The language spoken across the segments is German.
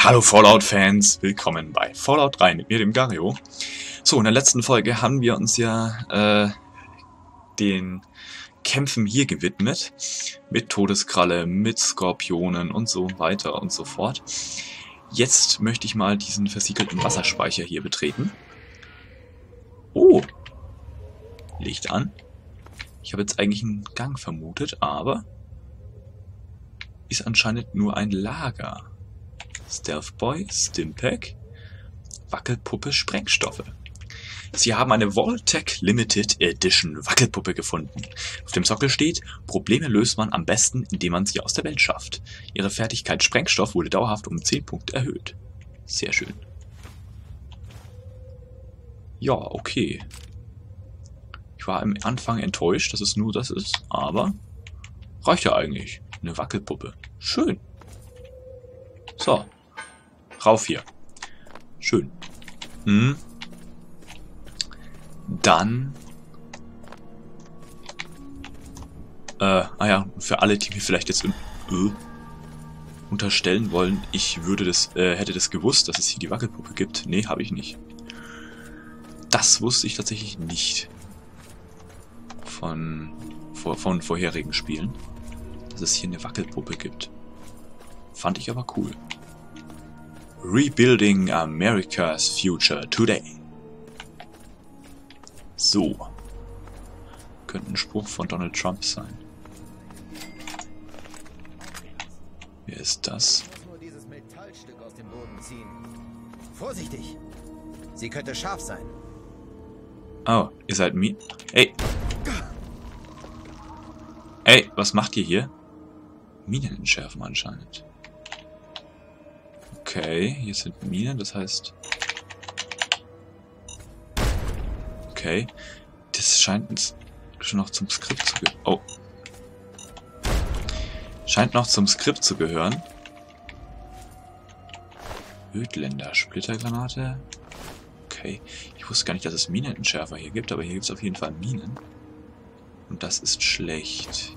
Hallo Fallout-Fans, willkommen bei Fallout 3 mit mir, dem Gario. So, in der letzten Folge haben wir uns ja den Kämpfen hier gewidmet. Mit Todeskralle, mit Skorpionen und so weiter und so fort. Jetzt möchte ich mal diesen versiegelten Wasserspeicher hier betreten. Oh! Licht an. Ich habe jetzt eigentlich einen Gang vermutet, aber ist anscheinend nur ein Lager. Stealth Boy, Stimpack, Wackelpuppe, Sprengstoffe. Sie haben eine Vault-Tec Limited Edition Wackelpuppe gefunden. Auf dem Sockel steht, Probleme löst man am besten, indem man sie aus der Welt schafft. Ihre Fertigkeit Sprengstoff wurde dauerhaft um 10 Punkte erhöht. Sehr schön. Ja, okay. Ich war am Anfang enttäuscht, dass es nur das ist, aber reicht ja eigentlich. Eine Wackelpuppe. Schön. So. Rauf hier. Schön. Dann. Ja, für alle, die mir vielleicht jetzt unterstellen wollen, ich würde das, hätte das gewusst, dass es hier die Wackelpuppe gibt. Nee, habe ich nicht. Das wusste ich tatsächlich nicht. Von vorherigen Spielen. Dass es hier eine Wackelpuppe gibt. Fand ich aber cool. Rebuilding America's Future Today. So. Könnte ein Spruch von Donald Trump sein. Wer ist das? Nur dieses Metallstück aus dem Boden ziehen. Vorsichtig! Sie könnte scharf sein. Oh, ihr seid Ey! Ey, was macht ihr hier? Minen entschärfen anscheinend. Okay, hier sind Minen, das heißt... Okay, das scheint schon noch zum Skript zu gehören. Oh. Scheint noch zum Skript zu gehören. Ödländer, Splittergranate. Okay, ich wusste gar nicht, dass es Minenentschärfer hier gibt, aber hier gibt es auf jeden Fall Minen. Und das ist schlecht.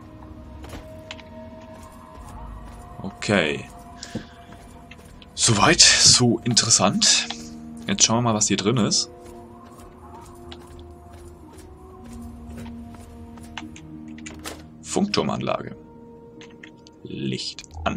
Okay. Soweit, so interessant. Jetzt schauen wir mal, was hier drin ist. Funkturmanlage. Licht an.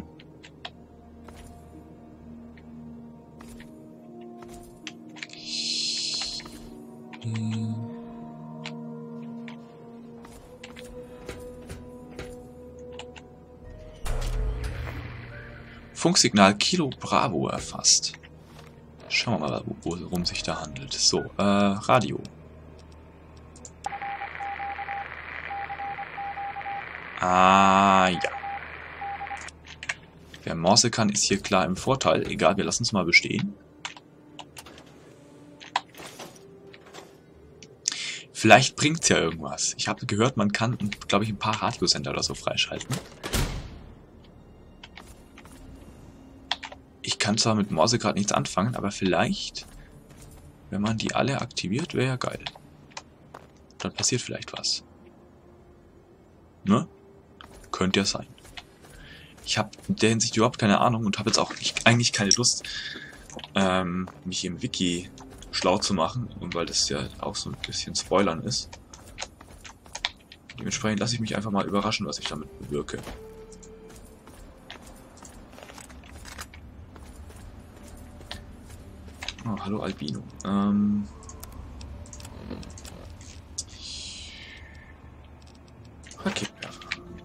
Funksignal Kilo Bravo erfasst. Schauen wir mal, worum sich da handelt. So, Radio. Ah, ja. Wer Morse kann, ist hier klar im Vorteil. Egal, wir lassen es mal bestehen. Vielleicht bringt es ja irgendwas. Ich habe gehört, man kann, glaube ich, ein paar Radiosender oder so freischalten. Ich kann zwar mit Morse gerade nichts anfangen, aber vielleicht, wenn man die alle aktiviert, wäre ja geil. Dann passiert vielleicht was. Ne? Könnte ja sein. Ich habe in der Hinsicht überhaupt keine Ahnung und habe jetzt auch eigentlich keine Lust, mich im Wiki schlau zu machen. Und weil das ja auch so ein bisschen Spoilern ist. Dementsprechend lasse ich mich einfach mal überraschen, was ich damit bewirke. Oh, hallo Albino. Raketwerfer.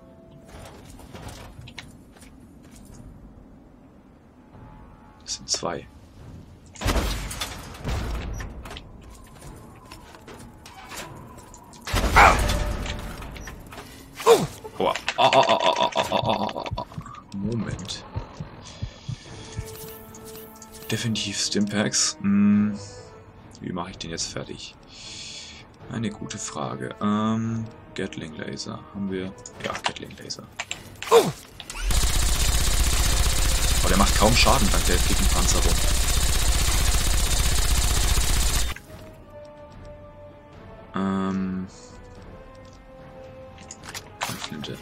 Das sind zwei. Oh. Moment. Definitiv Stimpaks. Wie mache ich den jetzt fertig? Eine gute Frage. Gatling Laser. Haben wir... Ja, Gatling Laser. Oh, der macht kaum Schaden dank der dicken Panzerung. Kampfflinte.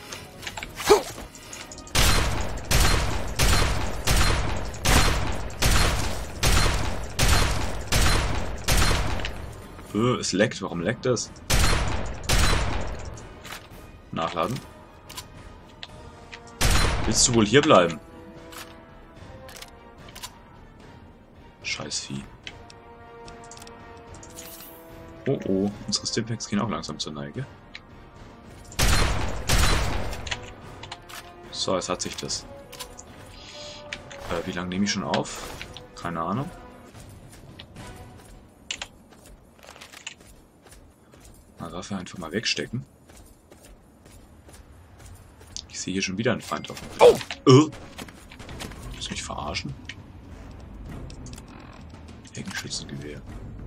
Es leckt. Warum leckt es? Nachladen. Willst du wohl hier bleiben? Scheiß Vieh. Oh oh, unsere Stimpacks gehen auch langsam zur Neige. So, jetzt hat sich das. Wie lange nehme ich schon auf? Keine Ahnung. Mal Waffe einfach mal wegstecken. Ich sehe hier schon wieder einen Feind auf dem Bild. Oh! Willst du mich verarschen? Heckenschützengewehr.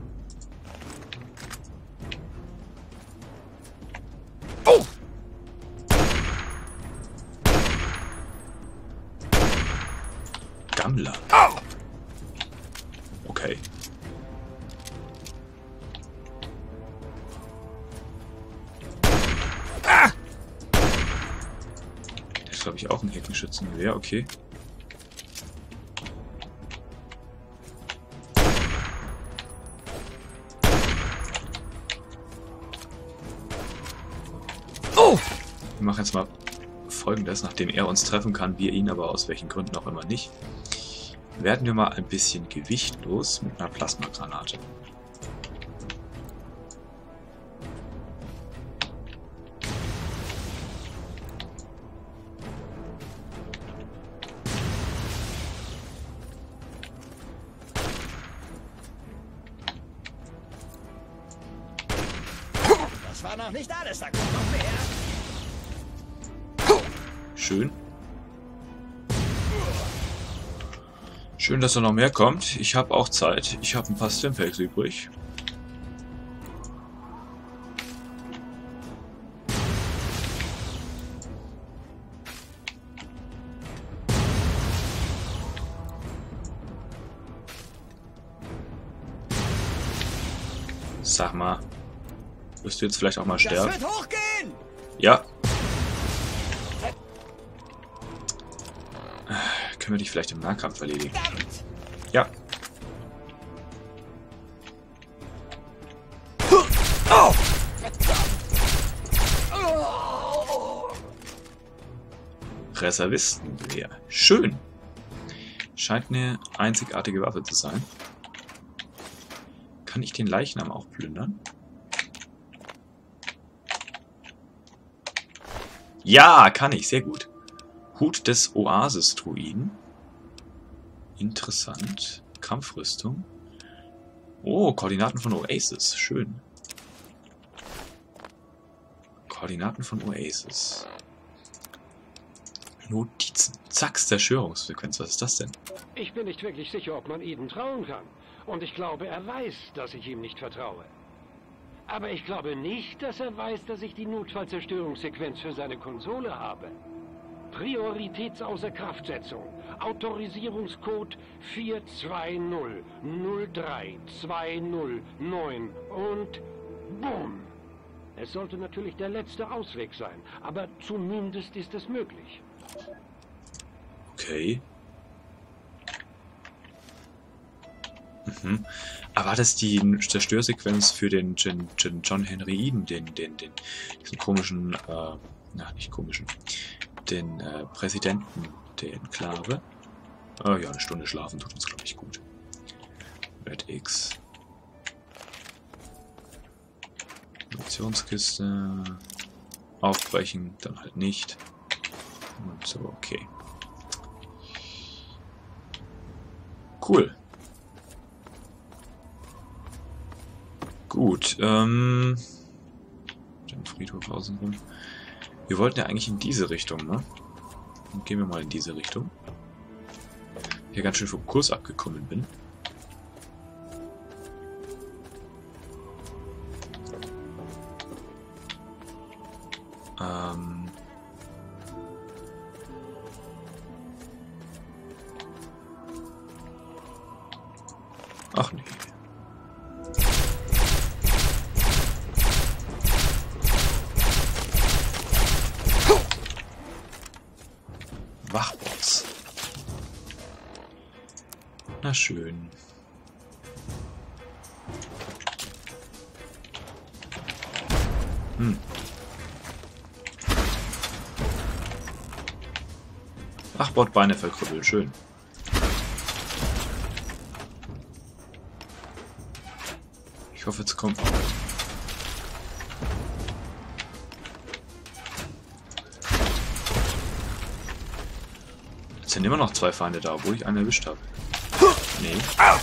Oh! Gammler. Okay. Das ist, glaube ich, auch ein Heckenschützengewehr. Okay. Wir machen jetzt mal Folgendes, nachdem er uns treffen kann, wir ihn aber aus welchen Gründen auch immer nicht, werden wir mal ein bisschen gewichtlos mit einer Plasmagranate. Das war noch nicht alles, da kommt noch mehr. Schön. Schön, dass da noch mehr kommt. Ich habe auch Zeit. Ich habe ein paar Stimpaks übrig. Sag mal. Wirst du jetzt vielleicht auch mal sterben? Das wird hochgehen! Ja. Können wir dich vielleicht im Nahkampf erledigen? Verdammt! Ja. Oh! Reservistengewehr. Schön. Scheint eine einzigartige Waffe zu sein. Kann ich den Leichnam auch plündern? Ja, kann ich. Sehr gut. Hut des Oasis-Druiden. Interessant. Kampfrüstung. Oh, Koordinaten von Oasis. Schön. Koordinaten von Oasis. Notizen. Zack, Zerstörungsfrequenz. Was ist das denn? Ich bin nicht wirklich sicher, ob man Eden trauen kann. Und ich glaube, er weiß, dass ich ihm nicht vertraue. Aber ich glaube nicht, dass er weiß, dass ich die Notfallzerstörungssequenz für seine Konsole habe. Prioritätsaußerkraftsetzung. Autorisierungscode 420-03209 und BOOM! Es sollte natürlich der letzte Ausweg sein, aber zumindest ist es möglich. Okay. Aber war das die Zerstörsequenz für den John Henry Eden, diesen komischen, nicht komischen, den Präsidenten der Enklave? Oh ja, eine Stunde schlafen tut uns, glaube ich, gut. Red X. Munitionskiste. Aufbrechen, dann halt nicht. Und so, okay. Cool. Gut, den Friedhof außenrum. Wir wollten ja eigentlich in diese Richtung, ne? Dann gehen wir mal in diese Richtung. Hier ganz schön vom Kurs abgekommen bin. Ach nee. Wachbots. Na schön. Ach, Bordbeine verkrüppelt. Schön. Ich hoffe, jetzt kommt auch. Jetzt sind immer noch 2 Feinde da, obwohl ich einen erwischt habe. Nee.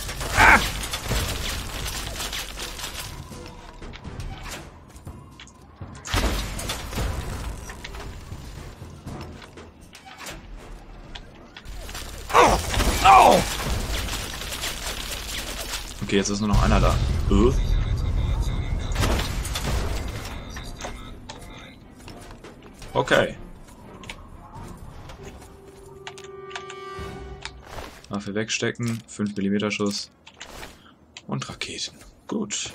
Okay, jetzt ist nur noch einer da. Okay. Waffe wegstecken, 5 mm Schuss und Raketen. Gut.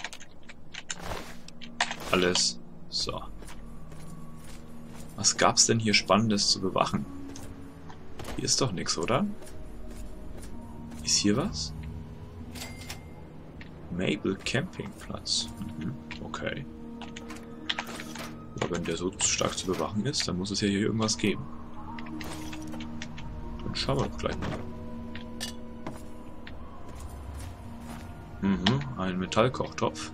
Alles. So. Was gab's denn hier Spannendes zu bewachen? Hier ist doch nichts, oder? Ist hier was? Mabel Campingplatz. Okay. Aber wenn der so stark zu bewachen ist, dann muss es ja hier irgendwas geben. Dann schauen wir doch gleich mal. Ein Metallkochtopf.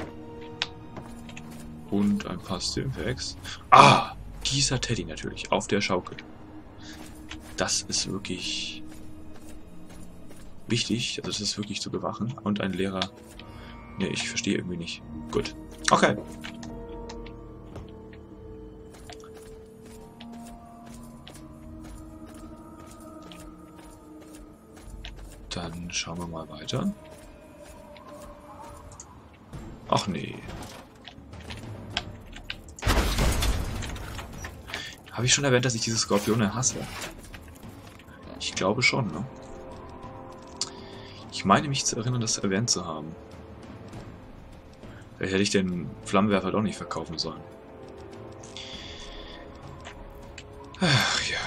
Und ein paar Stimpaks. Ah! Dieser Teddy natürlich, auf der Schaukel. Das ist wirklich wichtig, also das ist wirklich zu bewachen. Und ein leerer... Ne, ich verstehe irgendwie nicht. Gut. Okay. Dann schauen wir mal weiter. Ach nee. Habe ich schon erwähnt, dass ich diese Skorpione hasse? Ich glaube schon, ne? Ich meine mich zu erinnern, das erwähnt zu haben. Vielleicht hätte ich den Flammenwerfer doch nicht verkaufen sollen. Ach ja.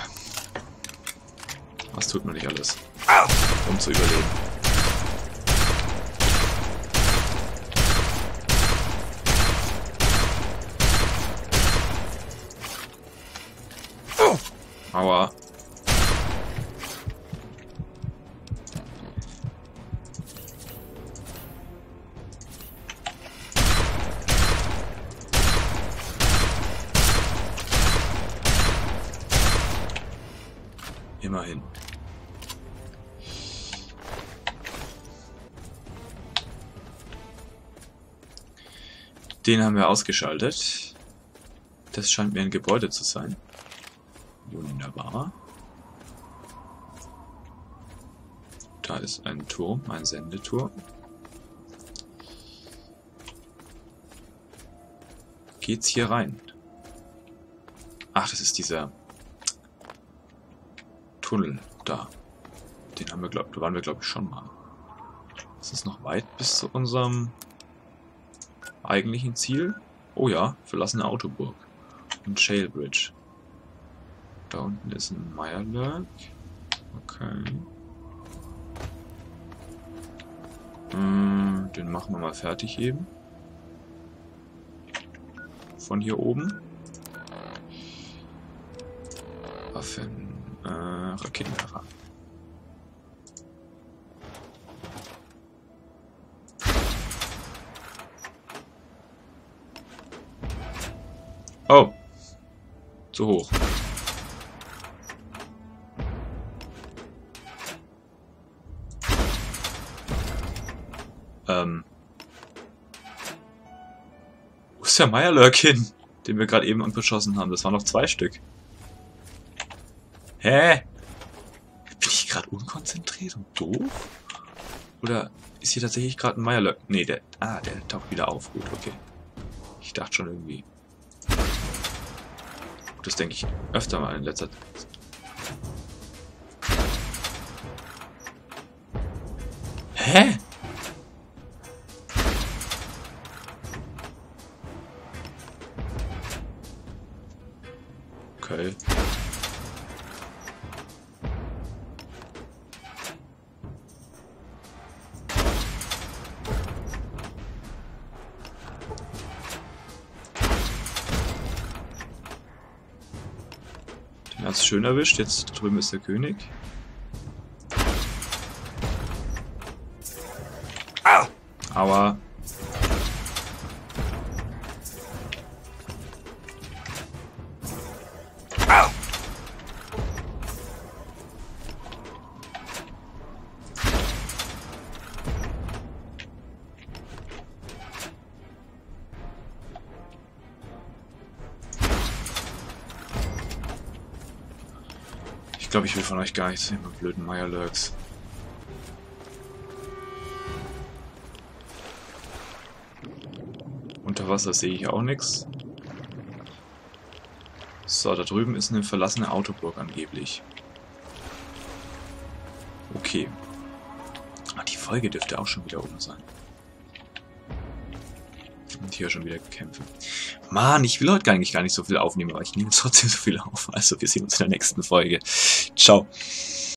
Was tut man nicht alles, um zu überleben? Aua. Immerhin. Den haben wir ausgeschaltet. Das scheint mir ein Gebäude zu sein. Wunderbar. Da ist ein Turm, ein Sendeturm. Geht's hier rein? Ach, das ist dieser Tunnel da. Den haben wir, da waren wir, glaube ich, schon mal. Ist es noch weit bis zu unserem eigentlichen Ziel? Oh ja, verlassene Autoburg. Und Shale Bridge. Da unten ist ein Mirelurk. Okay. Den machen wir mal fertig eben. Von hier oben. Waffen. Raketenwerfer. Oh. Zu hoch. Wo ist der Mirelurk hin, den wir gerade eben beschossen haben? Das waren noch 2 Stück. Hä? Bin ich gerade unkonzentriert und doof? Oder ist hier tatsächlich gerade ein Mirelurk? Nee, der taucht wieder auf. Gut, okay. Ich dachte schon irgendwie. Das denke ich öfter mal in letzter Zeit. Hä? Okay. Hast schön erwischt. Jetzt drüben ist der König. Aber... Ich glaube, ich will von euch gar nichts sehen, mit blöden Mirelurks. Unter Wasser sehe ich auch nichts. So, da drüben ist eine verlassene Autoburg angeblich. Okay. Die Folge dürfte auch schon wieder oben sein. Und hier schon wieder Kämpfe. Mann, ich will heute eigentlich gar nicht so viel aufnehmen, aber ich nehme trotzdem so viel auf. Also wir sehen uns in der nächsten Folge. Ciao.